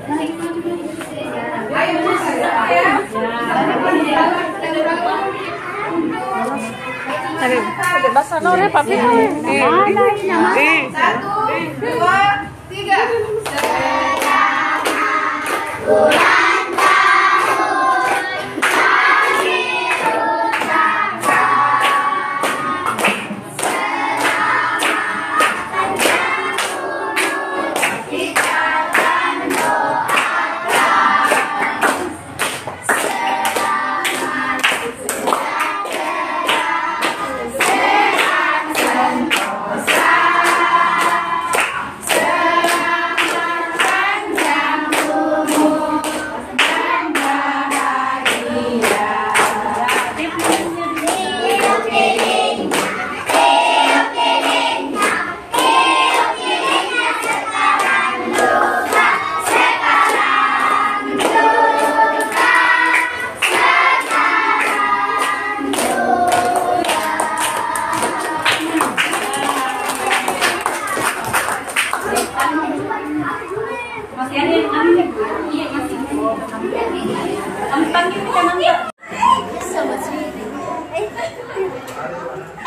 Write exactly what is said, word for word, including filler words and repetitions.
Ada bahasa Nore, papi. Satu, dua, tiga. Masih ada yang ambil? Iya, masih. Kamu panggil kita mangga. Sama sih.